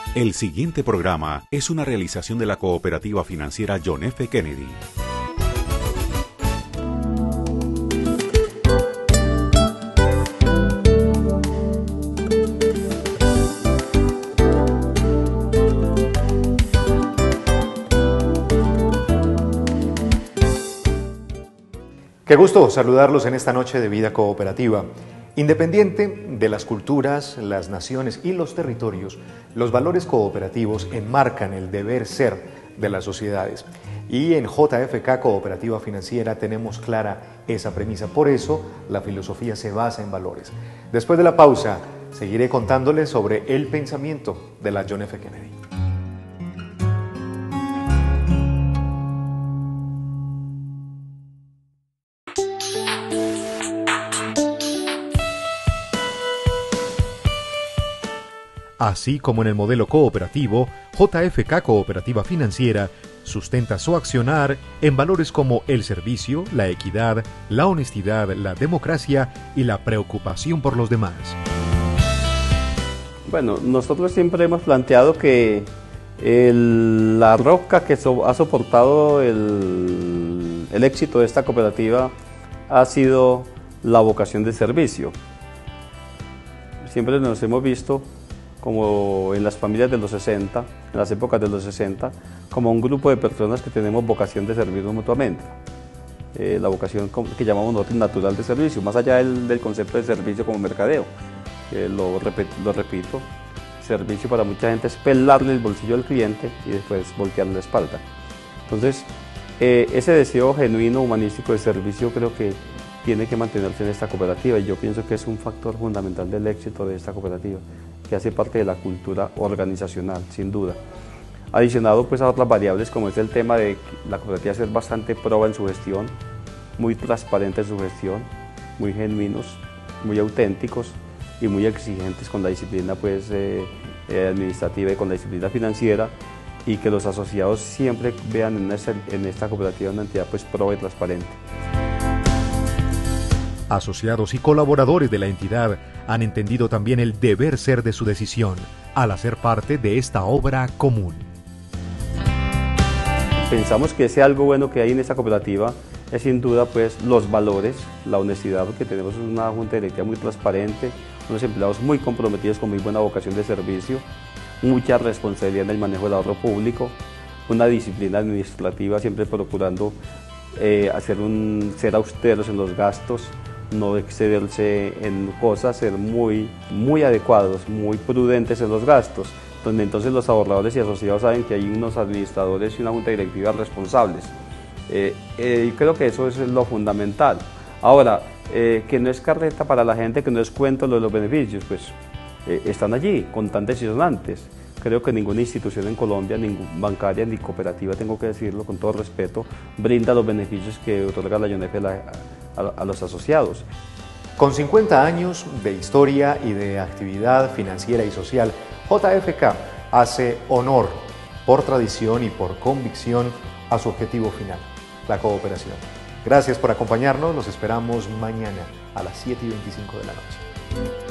El siguiente programa es una realización de la cooperativa financiera John F. Kennedy. Qué gusto saludarlos en esta noche de vida cooperativa. Independiente de las culturas, las naciones y los territorios, los valores cooperativos enmarcan el deber ser de las sociedades. Y en JFK Cooperativa Financiera tenemos clara esa premisa. Por eso, la filosofía se basa en valores. Después de la pausa, seguiré contándoles sobre el pensamiento de la John F. Kennedy. Así como en el modelo cooperativo, JFK Cooperativa Financiera sustenta su accionar en valores como el servicio, la equidad, la honestidad, la democracia y la preocupación por los demás. Bueno, nosotros siempre hemos planteado que la roca que ha soportado el éxito de esta cooperativa ha sido la vocación de servicio. Siempre nos hemos visto como en las familias de los 60, en las épocas de los 60, como un grupo de personas que tenemos vocación de servirnos mutuamente. La vocación que llamamos nosotros natural de servicio, más allá del concepto de servicio como mercadeo. Lo repito, servicio para mucha gente es pelarle el bolsillo al cliente y después voltearle la espalda. Entonces, ese deseo genuino, humanístico de servicio creo que tiene que mantenerse en esta cooperativa y yo pienso que es un factor fundamental del éxito de esta cooperativa, que hace parte de la cultura organizacional, sin duda. Adicionado pues a otras variables como es el tema de que la cooperativa ser bastante proba en su gestión, muy transparente en su gestión, muy genuinos, muy auténticos y muy exigentes con la disciplina pues, administrativa y con la disciplina financiera, y que los asociados siempre vean en esta cooperativa una entidad pues proba y transparente. Asociados y colaboradores de la entidad han entendido también el deber ser de su decisión al hacer parte de esta obra común. Pensamos que ese algo bueno que hay en esta cooperativa es sin duda pues los valores, la honestidad, porque tenemos una junta directiva muy transparente, unos empleados muy comprometidos con muy buena vocación de servicio, mucha responsabilidad en el manejo del ahorro público, una disciplina administrativa siempre procurando ser austeros en los gastos, no excederse en cosas, ser muy adecuados, muy prudentes en los gastos, donde entonces los ahorradores y asociados saben que hay unos administradores y una junta directiva responsables. Y creo que eso es lo fundamental. Ahora, que no es carreta para la gente, que no es cuento lo de los beneficios, pues están allí, contantes y sonantes. Creo que ninguna institución en Colombia, ni bancaria ni cooperativa, tengo que decirlo con todo respeto, brinda los beneficios que otorga la John F. a los asociados. Con 50 años de historia y de actividad financiera y social, JFK hace honor por tradición y por convicción a su objetivo final, la cooperación. Gracias por acompañarnos, los esperamos mañana a las 7:25 de la noche.